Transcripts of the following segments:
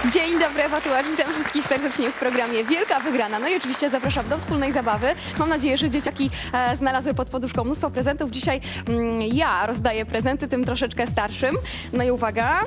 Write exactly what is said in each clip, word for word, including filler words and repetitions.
Dzień dobry, Ewa Tułacz. Witam wszystkich serdecznie w programie Wielka Wygrana. No i oczywiście zapraszam do wspólnej zabawy. Mam nadzieję, że dzieciaki e, znalazły pod poduszką mnóstwo prezentów. Dzisiaj mm, ja rozdaję prezenty tym troszeczkę starszym. No i uwaga,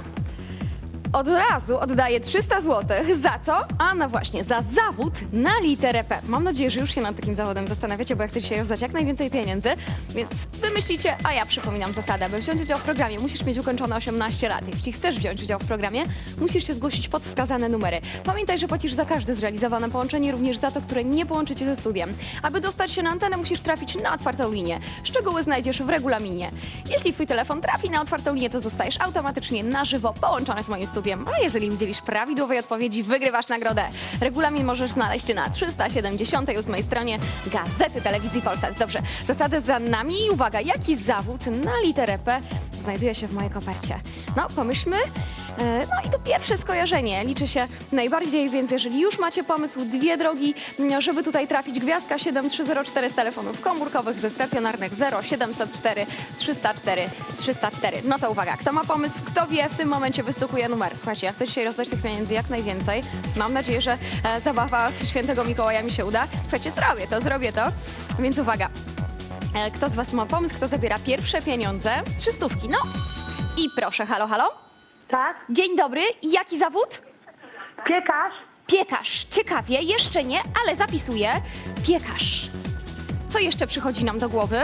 od razu oddaję trzysta złotych. Za co? A no właśnie, za zawód na literę P. Mam nadzieję, że już się nad takim zawodem zastanawiacie, bo ja chcę dzisiaj rozdać jak najwięcej pieniędzy, więc wymyślicie, a ja przypominam zasadę. Aby wziąć udział w programie, musisz mieć ukończone osiemnaście lat. Jeśli chcesz wziąć udział w programie, musisz się zgłosić pod wskazane numery. Pamiętaj, że płacisz za każde zrealizowane połączenie, również za to, które nie połączy cię ze studiem. Aby dostać się na antenę, musisz trafić na otwartą linię. Szczegóły znajdziesz w regulaminie. Jeśli twój telefon trafi na otwartą linię, to zostajesz automatycznie na żywo połączony z moim studiem. A jeżeli udzielisz prawidłowej odpowiedzi, wygrywasz nagrodę. Regulamin możesz znaleźć na trzysta siedemdziesiątej ósmej stronie Gazety Telewizji Polsat. Dobrze, zasady za nami. Uwaga, jaki zawód na literę P znajduje się w mojej kopercie? No, pomyślmy. No i to pierwsze skojarzenie liczy się najbardziej, więc jeżeli już macie pomysł, dwie drogi, żeby tutaj trafić, gwiazdka siedem trzy zero cztery z telefonów komórkowych, ze stacjonarnych zero siedemset cztery trzysta cztery trzysta cztery. No to uwaga, kto ma pomysł, kto wie, w tym momencie wystukuje numer. Słuchajcie, ja chcę dzisiaj rozdać tych pieniędzy jak najwięcej. Mam nadzieję, że e, zabawa Świętego Mikołaja mi się uda. Słuchajcie, zrobię to, zrobię to. Więc uwaga, e, kto z was ma pomysł, kto zabiera pierwsze pieniądze? Trzy stówki, no i proszę, halo, halo. Tak, Dzień dobry. Jaki zawód? piekarz, Piekarz. Ciekawie, jeszcze nie, ale zapisuję. Piekarz. Co jeszcze przychodzi nam do głowy?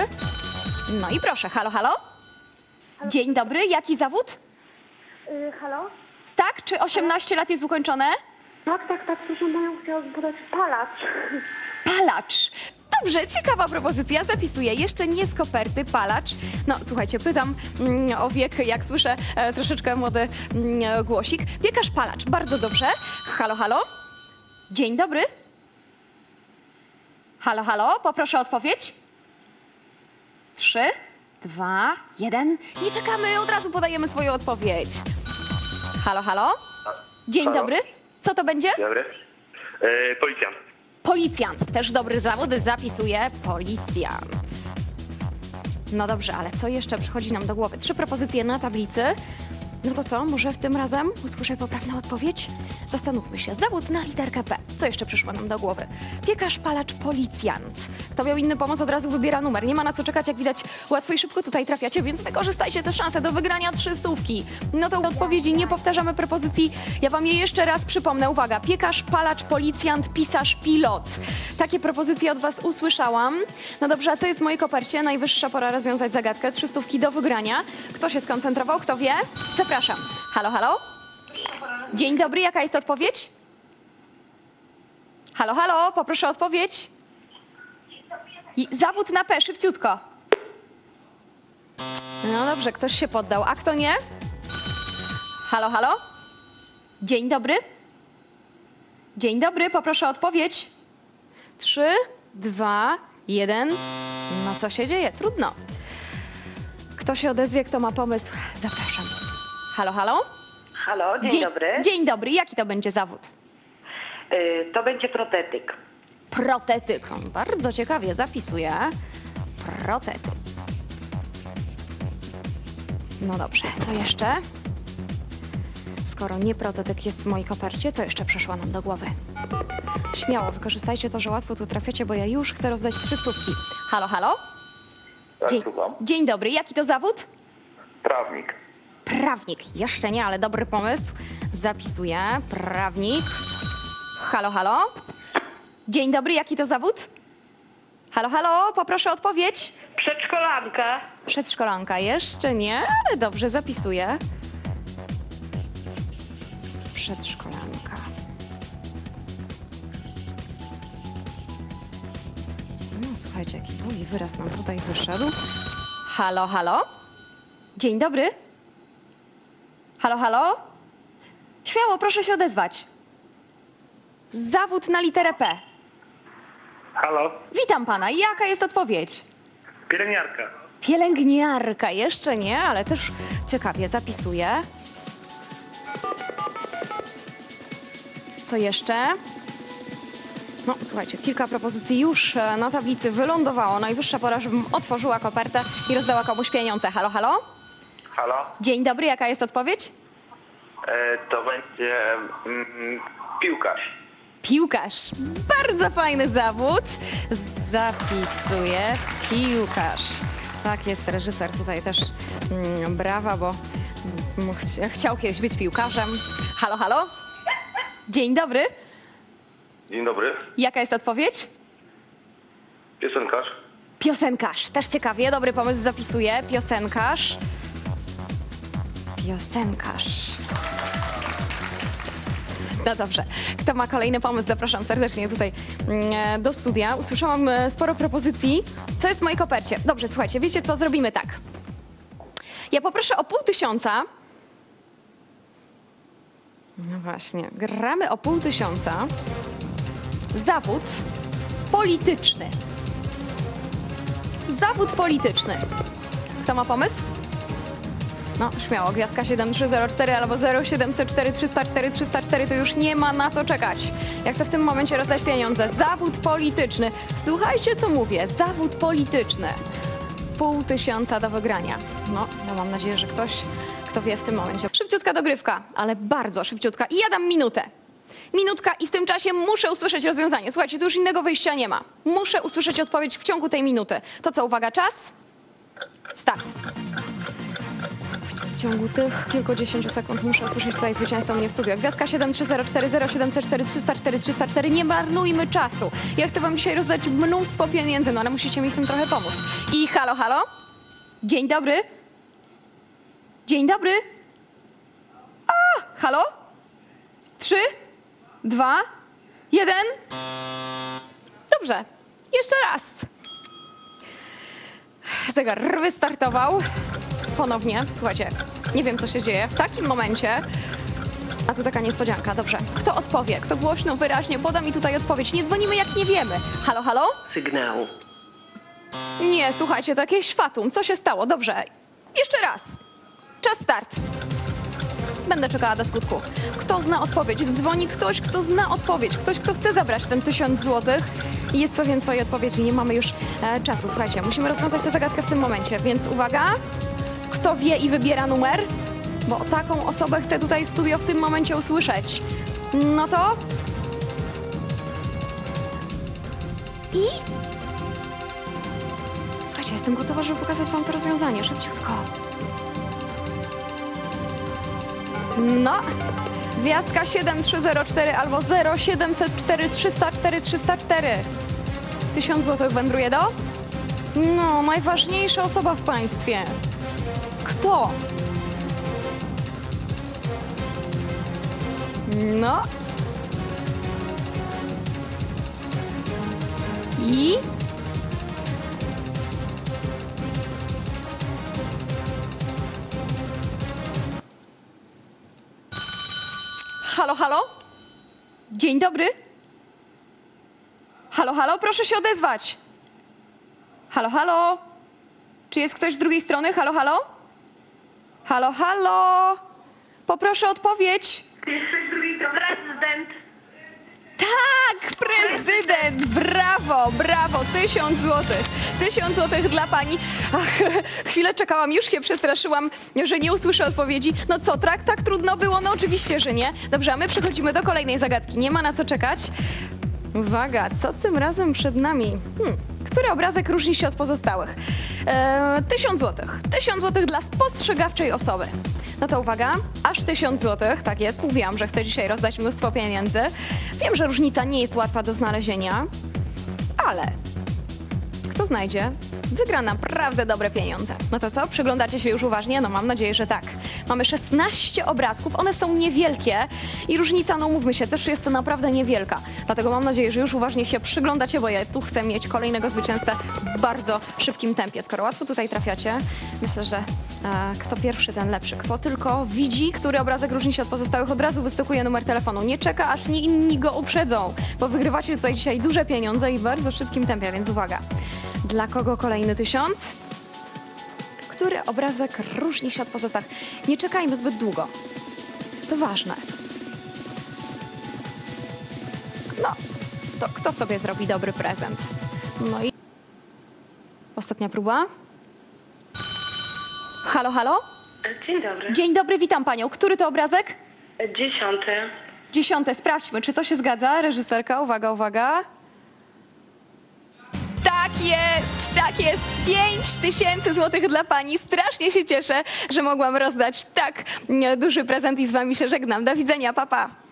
No i proszę, halo, halo. Dzień dobry. Jaki zawód? yy, halo? Tak? Czy osiemnaście lat jest ukończone? Tak, tak, tak, proszę moją chciałam podać palacz. Palacz. Dobrze, ciekawa propozycja, zapisuję. Jeszcze nie z koperty, palacz. No słuchajcie, pytam mm, o wiek, jak słyszę e, troszeczkę młody mm, głosik. Piekarz, palacz, bardzo dobrze. Halo, halo. Dzień dobry. Halo, halo, poproszę o odpowiedź. Trzy, dwa, jeden. Nie czekamy, od razu podajemy swoją odpowiedź. Halo, halo. Dzień Halo. dobry. Co to będzie? Dzień dobry. E, policjant. Policjant, też dobry zawód, zapisuję. Policjant. No dobrze, ale co jeszcze przychodzi nam do głowy? Trzy propozycje na tablicy. No to co, może w tym razem usłyszę poprawną odpowiedź? Zastanówmy się. Zawód na literkę P. Co jeszcze przyszło nam do głowy? Piekarz, palacz, policjant. Kto miał inny pomysł, od razu wybiera numer. Nie ma na co czekać, jak widać, łatwo i szybko tutaj trafiacie, więc wykorzystajcie tę szansę do wygrania trzy stówki. No to odpowiedzi nie powtarzamy propozycji. Ja wam je jeszcze raz przypomnę. Uwaga, piekarz, palacz, policjant, pisarz, pilot. Takie propozycje od was usłyszałam. No dobrze, a co jest w mojej kopercie? Najwyższa pora rozwiązać zagadkę. Trzy stówki do wygrania. Kto się skoncentrował? Kto wie? Zapraszam. Halo, halo? Dzień dobry, jaka jest odpowiedź? Halo, halo, poproszę o odpowiedź. I zawód na P, szybciutko. No dobrze, ktoś się poddał, a kto nie? Halo, halo? Dzień dobry. Dzień dobry, poproszę o odpowiedź. Trzy, dwa, jeden. No co się dzieje? Trudno. Kto się odezwie, kto ma pomysł? Zapraszam. Halo, halo? Halo, dzień, dobry. Dzień dobry, jaki to będzie zawód? Y, to będzie protetyk. Protetyk. Bardzo ciekawie, zapisuję. Protetyk. No dobrze, co jeszcze? Skoro nie protetyk jest w mojej kopercie, co jeszcze przyszło nam do głowy? Śmiało, wykorzystajcie to, że łatwo tu trafiacie, bo ja już chcę rozdać trzy stówki. Halo, halo? Tak, Dzień, słucham. dzień dobry, jaki to zawód? Prawnik. Prawnik. Jeszcze nie, ale dobry pomysł. Zapisuję. Prawnik. Halo, halo? Dzień dobry, jaki to zawód? Halo, halo, poproszę o odpowiedź. Przedszkolanka. Przedszkolanka. Jeszcze nie, ale dobrze, zapisuję. Przedszkolanka. No słuchajcie, jaki długi wyraz nam tutaj wyszedł. Halo, halo? Dzień dobry. Halo, halo? Śmiało, proszę się odezwać. Zawód na literę P. Halo. Witam pana. Jaka jest odpowiedź? Pielęgniarka. Pielęgniarka. Jeszcze nie, ale też ciekawie zapisuję. Co jeszcze? No, słuchajcie, kilka propozycji już na tablicy wylądowało. Najwyższa pora, żebym otworzyła kopertę i rozdała komuś pieniądze. Halo, halo? Halo. Dzień dobry, jaka jest odpowiedź? E, to będzie mm, piłkarz. Piłkarz. Bardzo fajny zawód. Zapisuję. Piłkarz. Tak jest, reżyser tutaj też mm, brawa, bo mm, ch chciał kiedyś być piłkarzem. Halo, halo? Dzień dobry. Dzień dobry. Jaka jest odpowiedź? Piosenkarz. Piosenkarz. Też ciekawie. Dobry pomysł, zapisuję. Piosenkarz. Piosenkarz. No dobrze. Kto ma kolejny pomysł, zapraszam serdecznie tutaj mm, do studia. Usłyszałam e, sporo propozycji. Co jest w mojej kopercie? Dobrze, słuchajcie, wiecie co? Zrobimy tak. Ja poproszę o pół tysiąca. No właśnie, gramy o pół tysiąca. Zawód polityczny. Zawód polityczny. Kto ma pomysł? No, śmiało, gwiazdka siedem trzy zero cztery albo zero siedem zero cztery trzysta cztery trzysta cztery, to już nie ma na co czekać. Ja chcę w tym momencie rozdać pieniądze. Zawód polityczny. Słuchajcie, co mówię. Zawód polityczny. Pół tysiąca do wygrania. No, ja mam nadzieję, że ktoś, kto wie w tym momencie. Szybciutka dogrywka, ale bardzo szybciutka. I ja dam minutę. Minutka i w tym czasie muszę usłyszeć rozwiązanie. Słuchajcie, tu już innego wyjścia nie ma. Muszę usłyszeć odpowiedź w ciągu tej minuty. To co, uwaga, czas? Start. W ciągu tych kilkudziesięciu sekund muszę usłyszeć tutaj zwycięzcę u mnie w studio. Gwiazdka siedem trzy zero cztery zero siedem zero cztery trzysta cztery trzysta cztery. Nie marnujmy czasu. Ja chcę wam dzisiaj rozdać mnóstwo pieniędzy, no ale musicie mi w tym trochę pomóc. I halo, halo? Dzień dobry. Dzień dobry. A, halo? Trzy, dwa, jeden. Dobrze. Jeszcze raz. Zegar wystartował. Ponownie. Słuchajcie, nie wiem, co się dzieje w takim momencie. A tu taka niespodzianka. Dobrze. Kto odpowie? Kto głośno, wyraźnie poda mi tutaj odpowiedź? Nie dzwonimy, jak nie wiemy. Halo, halo? Sygnału. Nie, słuchajcie, to jakieś fatum. Co się stało? Dobrze. Jeszcze raz. Czas start. Będę czekała do skutku. Kto zna odpowiedź? Dzwoni ktoś, kto zna odpowiedź. Ktoś, kto chce zabrać ten tysiąc złotych i jest pewien swojej odpowiedzi. Nie mamy już e, czasu. Słuchajcie, musimy rozwiązać tę zagadkę w tym momencie, więc uwaga. Kto wie i wybiera numer? Bo taką osobę chcę tutaj w studio w tym momencie usłyszeć. No to... I... Słuchajcie, jestem gotowa, żeby pokazać wam to rozwiązanie. Szybciutko. No. Gwiazdka siedem trzy zero cztery albo zero siedem zero cztery trzysta cztery trzysta cztery. Tysiąc złotych wędruje do... No, najważniejsza osoba w państwie. Kto? No. I? Halo, halo? Dzień dobry. Halo, halo, proszę się odezwać. Halo, halo? Czy jest ktoś z drugiej strony? Halo, halo? Halo, halo? Poproszę odpowiedź. Prezydent. Tak, prezydent! Brawo, brawo! Tysiąc złotych. Tysiąc złotych dla pani. Ach, chwilę czekałam, już się przestraszyłam, że nie usłyszę odpowiedzi. No co, tak, tak trudno było? No oczywiście, że nie. Dobrze, a my przechodzimy do kolejnej zagadki. Nie ma na co czekać. Uwaga, co tym razem przed nami? Hmm. Który obrazek różni się od pozostałych? Eee, tysiąc złotych. Tysiąc złotych dla spostrzegawczej osoby. No to uwaga, aż tysiąc złotych, tak jest, mówiłam, że chcę dzisiaj rozdać mnóstwo pieniędzy. Wiem, że różnica nie jest łatwa do znalezienia, ale kto znajdzie, wygra naprawdę dobre pieniądze. No to co, przyglądacie się już uważnie? No mam nadzieję, że tak. Mamy szesnaście obrazków, one są niewielkie i różnica, no mówmy się, też jest to naprawdę niewielka. Dlatego mam nadzieję, że już uważnie się przyglądacie, bo ja tu chcę mieć kolejnego zwycięzcę w bardzo szybkim tempie. Skoro łatwo tutaj trafiacie, myślę, że e, kto pierwszy, ten lepszy. Kto tylko widzi, który obrazek różni się od pozostałych, od razu wystykuje numer telefonu. Nie czeka, aż nie inni go uprzedzą, bo wygrywacie tutaj dzisiaj duże pieniądze i w bardzo szybkim tempie, więc uwaga. Dla kogo kolejny tysiąc? Który obrazek różni się od pozostałych? Nie czekajmy zbyt długo. To ważne. No, to kto sobie zrobi dobry prezent? No i... Ostatnia próba. Halo, halo? Dzień dobry. Dzień dobry, witam panią. Który to obrazek? Dziesiąty. Dziesiąte, sprawdźmy, czy to się zgadza. Reżyserka, uwaga, uwaga. Tak jest, tak jest. pięć tysięcy złotych dla pani. Strasznie się cieszę, że mogłam rozdać tak duży prezent i z wami się żegnam. Do widzenia, pa, pa.